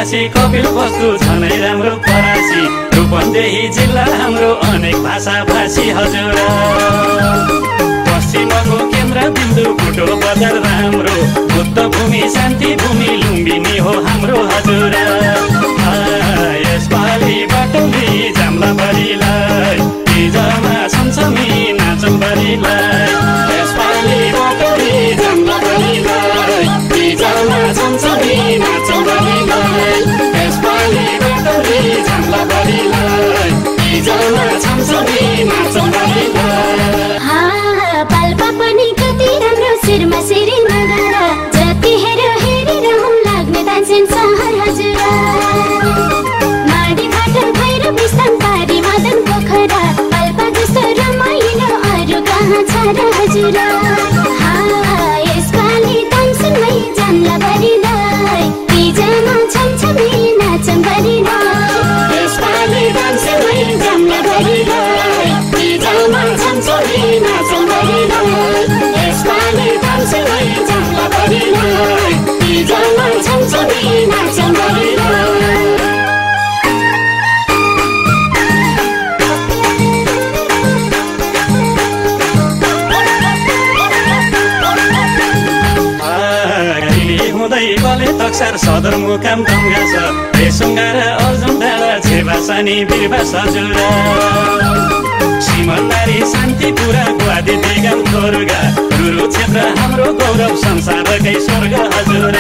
काशी कपिल वस्तु छनै राम्रो परासी रूपन्देही जिल्ला हाम्रो अनेक भाषा भाषी हजुर पश्चिमको केन्द्र बिन्दु कुटो बजार राम्रो बुद्ध भूमि शान्ति भूमि लुम्बिनी हो हाम्रो हजुर यसपालि बाटोली जाम्ला बढीलाई तिजमा छमछमी नाचौँ बढीलाई यसपालि बाटोली जाम्ला बढीलाई तिजमा छमछमी नाचौँ बढीलाई यसपालि बाटोली जाम्ला बढीलाई तिजमा छमछमी नाचौँ बढीलाई पाल्पा पनि कति राम्रो शिरमा शिरी नगर जति हेरिरहौँ लाग्ने तानसेन सहर हजुर माडी फाटक भएर विस्तान पारी मदन पोखरा पाल्पा जस्तो रमाइलो अरू कहाँ छ र हजुर यसपालि तानसेनमै जाम्ला बढीलाई तिजमा छमछमी नाचौँ बढीलाई यसपालि तानसेनमै जाम्ला बढीलाई तिजमा छमछमी नाचौँ बढीलाई यसपालि तानसेनमै जाम्ला बढीलाई तिजमा छमछमी नाचौँ बढीलाई बले तक्सार सदरमुकाम ढुङ्गा छ रेसुङ्गा र अर्जुन डाँडा छेवासानी बिरबा सजुर सिमलबारी शान्तिपुरा ग्वादी दिगम तोर्गा रुरु क्षेत्र हाम्रो गौरव संसारकै स्वर्ग हजुर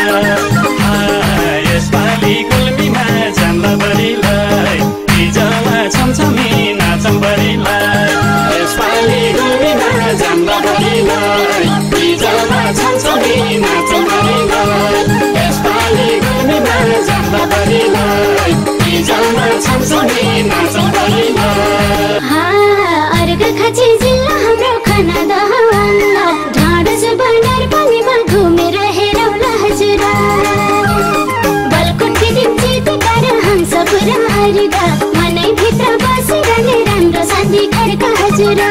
यसपालि गुल्मीमा जाम्ला बढीलाई तिजमा छमछमी नाचौँ बढीलाई यसपालि गुल्मीमा जाम्ला बढीलाई तिजमा छमछमी नाचौँ बढीलाई यसपालि गुल्मीमा जाम्ला बढीलाई तिजमा छमछमी नाचौँ बढीलाई अर्घाखाँची जिल्ला हाम्रो खाना दहवान्ला ढाँडस बन्डार पानीमा घुमेर हेरौँला हजुर बलकोटकी दिन चितकार हंसपुरा अर्घा मनैभित्र बसिरहने राम्रो शान्ति खड्का हजुर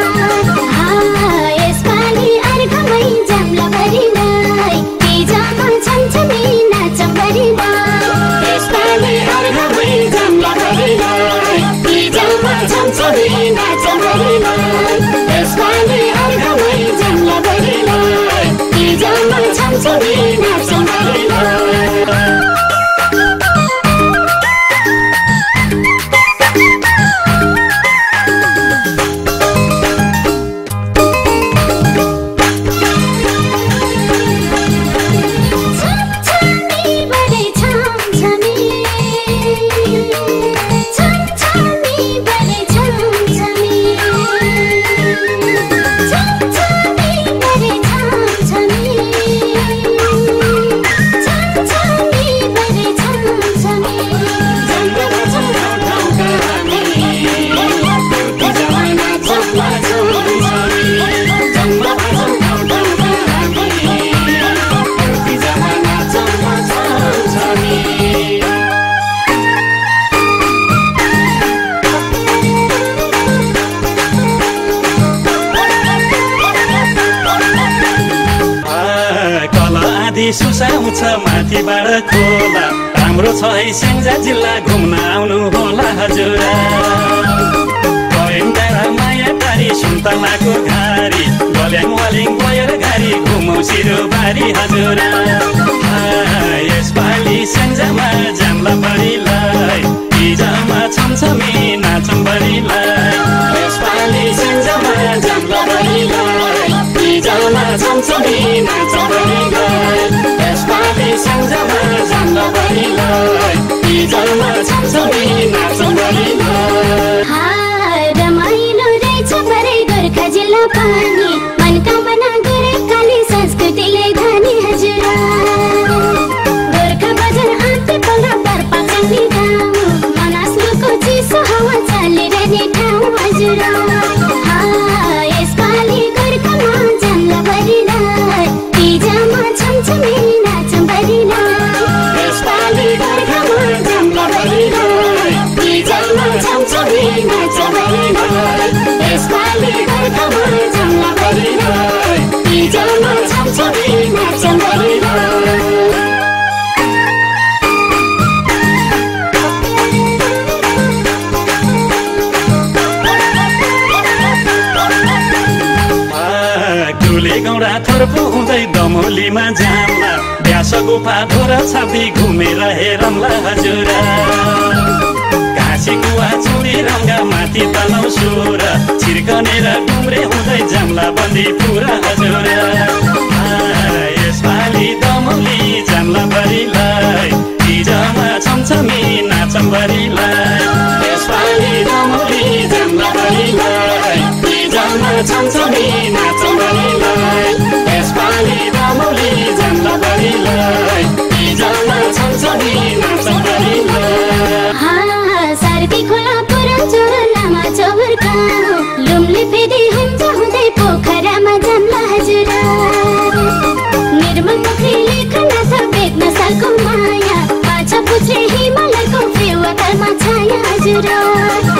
यसपालि अर्घामै जाम्ला बढीलाई तिजमा छमछमी नाचौँ बढीलाई यसपालि अर्घामै जाम्ला बढीलाई तिजमा छमछमी नाचौँ बढीलाई यसपालि अर्घामै जाम्ला बढीलाई तिजमा छमछमी नाचौँ बढीलाई सुसाउँछ माथिबाट खोला राम्रो छ है स्याङ्जा जिल्ला घुम्न आउनु होला हजुर डाँडा माया टारी सुन्तलाको घारी गल्याङ वालिङ गएर घारी घुमौ सिरोबारी हजुर यसपालि स्याङ्जामा जाम्ला बढीलाई तिजमा छमछमी नाचौँ बढीलाई यसपालि स्याङ्जामा जाम्ला बढीलाई तिजमा छमछमी नाचौँ बढीलाई यसपालि स्याङ्जामा जाम्ला बढीलाई तिजमा छमछमी नाचौँ बढीलाई रमाइलो रहेछ परै गोर्खा जिल्ला पानी मनकामना गरेकाले संस्कृतिले धनी हजुर गोर्खा बजार आँते पल्ला पर्पा चण्डी गाउँ मनासलुको चिसो हावा चलिरहने ठाउँ हजुर यसपालि गोर्खामा जाम्ला बढीलाई तिजमा छमछमी नाचौँ बढीलाई यसपालि गोर्खामा जाम्ला बढीलाई तिजमा छमछमी नाचौँ बढीलाई यसपालि गोर्खामा जाम्ला चौडा थोरपो हुँदै दमोलीमा जाम्ला व्यास गुफा धोरा छापी घुमेर हेरौँला हजुर काशी कुवा चुडी रङ्गा माथि तनौ सुर छिर्कनेर डुम्रे हुँदै जाम्ला बन्दी पुरा हजुर यसपालि दमोली जाम्ला बढीलाई तिजमा छमछमी नाचौँ बढीलाई यसपालि दमोली जाम्ला बढीलाई तिजमा छमछमी नाचौँ बढीलाई यसपालि दमोली जाम्ला बढीलाई तिजमा छमछमी नाचौँ बढीलाई सार्की खोला पुरन्चोर लामा चौरका लुम्ले फेदी हुन्छ हुँदै पोखरामा जाम्ला हजुर निर्मल मुखी लेखनाथ बेग्न सालको माया पाछा पुछ्रे हिमालयको फेवा कालमा छाया हजुर